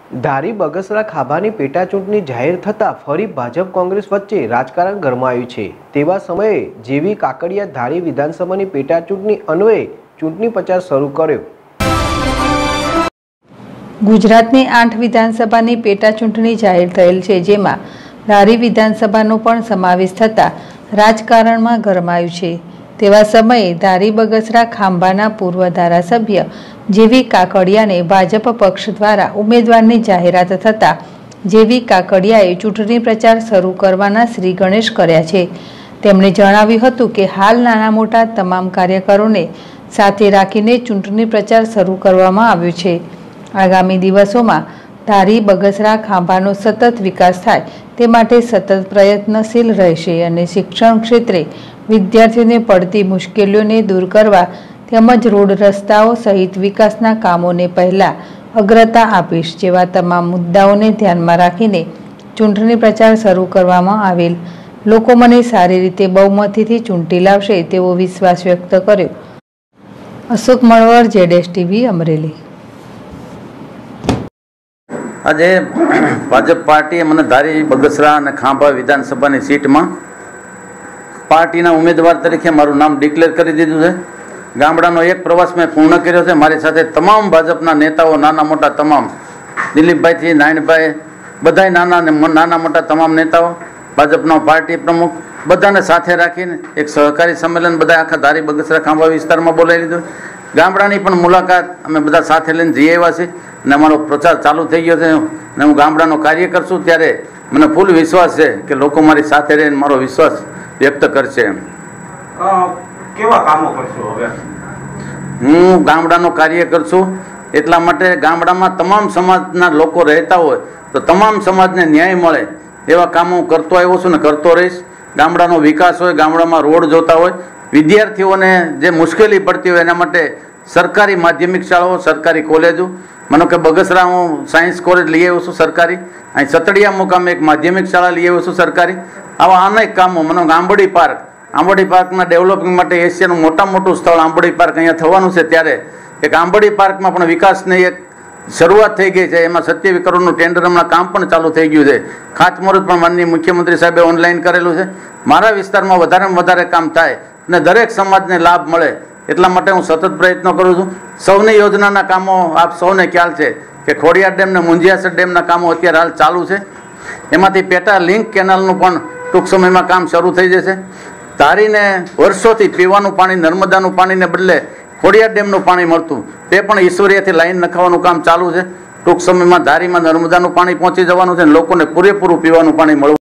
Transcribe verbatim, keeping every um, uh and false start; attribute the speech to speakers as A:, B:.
A: ધારી બગસરા ખાભાની પેટા ચૂંટણી જાહેર થતાં ફરી ભાજપ કોંગ્રેસ વચ્ચે રાજકારણ ગરમાયું છે। તેવા સમયે જેવી કાકડિયા ધારી વિધાનસભાની પેટા ચૂંટણી અન્વયે ચૂંટણી પ્રચાર શરૂ કર્યો।
B: ગુજરાતની આઠ વિધાનસભાની પેટા ચૂંટણી જાહેર થયેલ છે, જેમાં ધારી વિધાનસભાનો પણ સમાવેશ થતાં રાજકારણમાં ગરમાયું છે। તેવા સમયે ધારી બગસરા ખાંભાના પૂર્વ ધારાસભ્ય જેવી કાકડિયાને ભાજપ પક્ષ દ્વારા ઉમેદવારની જાહેરાત થતાં જેવી કાકડિયાએ ચૂંટણી પ્રચાર શરૂ કરવાના શ્રી ગણેશ કર્યા છે। તેમણે જણાવ્યું હતું કે હાલ નાના મોટા તમામ કાર્યકરોને સાથે રાખીને ચૂંટણી પ્રચાર શરૂ કરવામાં આવ્યો છે। આગામી દિવસોમાં ધારી બગસરા ખાંભાનો સતત વિકાસ થાય તે માટે સતત પ્રયત્નશીલ રહેશે અને શિક્ષણ ક્ષેત્રે વિદ્યાર્થીઓને પડતી મુશ્કેલીઓને દૂર કરવા તેમજ રોડ રસ્તાઓ સહિત વિકાસના કામોને પહેલા અગ્રતા આપીશ જેવા તમામ મુદ્દાઓને ધ્યાનમાં રાખીને ચૂંટણી પ્રચાર શરૂ કરવામાં આવેલ। લોકો મને સારી રીતે બહુમતીથી ચૂંટી લાવશે તેવો વિશ્વાસ વ્યક્ત કર્યો। અશોક મણવર, જેડેશ ટીવી, અમરેલી।
C: આજે ભાજપ પાર્ટીએ મને ધારી બગસરા અને ખાંભા વિધાનસભાની સીટમાં પાર્ટીના ઉમેદવાર તરીકે મારું નામ ડિક્લેર કરી દીધું છે। ગામડાનો એક પ્રવાસ મેં પૂર્ણ કર્યો છે। મારી સાથે તમામ ભાજપના નેતાઓ, નાના મોટા તમામ, દિલીપભાઈથી નારાયણભાઈ, બધાય નાના ને નાના મોટા તમામ નેતાઓ, ભાજપનો પાર્ટી પ્રમુખ, બધાને સાથે રાખીને એક સહકારી સંમેલન બધા આખા ધારી બગસરા ખાંભા વિસ્તારમાં બોલાવી લીધું। ગામડાની પણ મુલાકાત અમે બધા સાથે લઈને જઈ આવ્યા છીએ અને અમારો પ્રચાર ચાલુ થઈ ગયો છે અને હું ગામડાનો કાર્ય કરશું ત્યારે મને ફૂલ વિશ્વાસ છે કે લોકો મારી સાથે રહીને મારો વિશ્વાસ વ્યક્ત કરશે।
D: કેવા કામો કરશો હવે?
C: હું ગામડાનો કાર્ય કરશું એટલા માટે ગામડામાં તમામ સમાજના લોકો રહેતા હોય તો તમામ સમાજને ન્યાય મળે એવા કામો હું કરતો આવ્યો છું ને કરતો રહીશ। ગામડાનો વિકાસ હોય, ગામડામાં રોડ જોતા હોય, વિદ્યાર્થીઓને જે મુશ્કેલી પડતી હોય એના માટે સરકારી માધ્યમિક શાળાઓ, સરકારી કોલેજો, માનો કે બગસરા હું સાયન્સ કોલેજ લઈ આવ્યો છું સરકારી, અહીં સતડિયા મુકામે એક માધ્યમિક શાળા લઈ આવ્યો છું સરકારી। આવા અનેક કામો, મને આંબોડી પાર્ક, આંબોડી પાર્કના ડેવલપિંગ માટે એશિયાનું મોટામાં મોટું સ્થળ આંબોડી પાર્ક અહીંયા થવાનું છે ત્યારે એક આંબોડી પાર્કમાં પણ વિકાસની એક શરૂઆત થઈ ગઈ છે। એમાં સત્યાવીસ કરોડનું ટેન્ડર હમણાં કામ પણ ચાલુ થઈ ગયું છે। ખાતમુહૂર્ત પણ માનનીય મુખ્યમંત્રી સાહેબે ઓનલાઈન કરેલું છે। મારા વિસ્તારમાં વધારેમાં વધારે કામ થાય અને દરેક સમાજને લાભ મળે એટલા માટે હું સતત પ્રયત્નો કરું છું। સૌની યોજનાના કામો આપ સૌને ખ્યાલ છે કે ખોડિયાર ડેમ ને મુંજિયાસર ડેમના કામો અત્યારે હાલ ચાલુ છે। એમાંથી પેટા લિંક કેનાલનું પણ ટૂંક સમયમાં કામ શરૂ થઈ જશે। ધારીને વર્ષોથી પીવાનું પાણી, નર્મદાનું પાણીને બદલે ખોડિયાર ડેમનું પાણી મળતું તે પણ ઈશ્વરીયથી લાઈન નખાવાનું કામ ચાલુ છે। ટૂંક સમયમાં ધારીમાં નર્મદાનું પાણી પહોંચી જવાનું છે અને લોકોને પૂરેપૂરું પીવાનું પાણી મળવું